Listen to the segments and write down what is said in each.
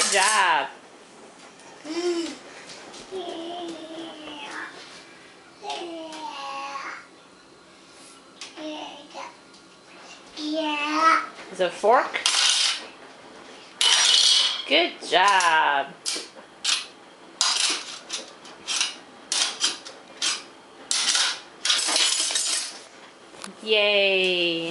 job. Yeah. Is it a fork? Good job. Yay.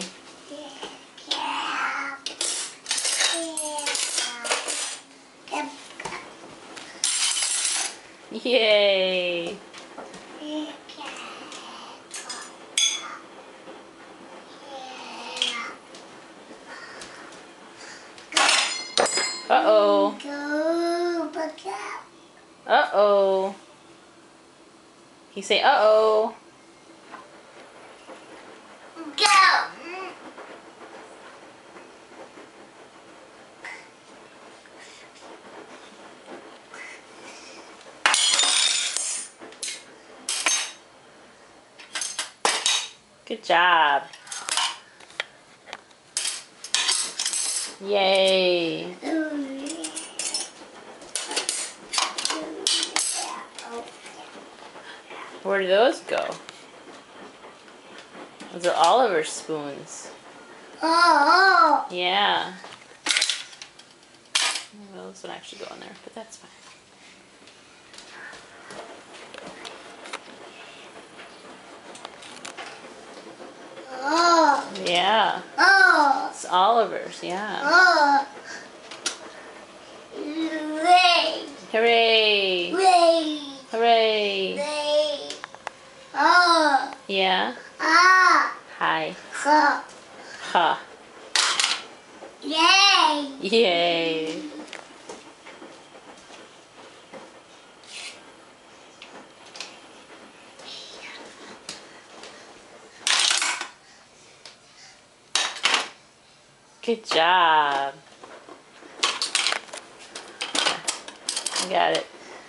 Yay. Uh-oh. Uh-oh. You say uh-oh. Good job. Yay. Where do those go? Those are Oliver's spoons. Oh. Yeah. Well, this one actually go in there, but that's fine. Oh. Yeah. Oh. It's Oliver's, yeah. Oh. Ray. Hooray! Ray. Hooray! Ray. Oh. Yeah? Ah. Hi. Ha. Ha. Yay. Yay. Good job. I got it.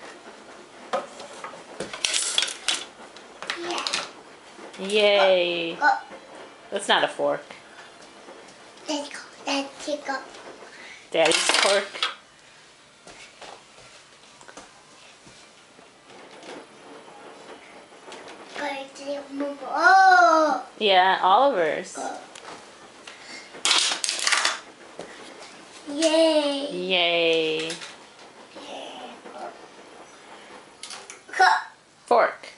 Yay. Oh. That's not a fork. Let's go. Let's take up. Daddy's fork. Oh. Yeah, Oliver's. Yay. Yay. Fork.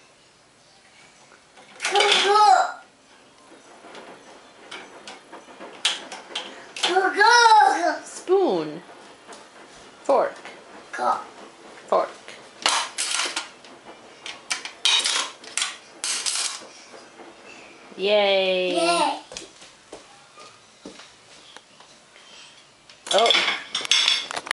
Spoon. Fork. Fork. Yay.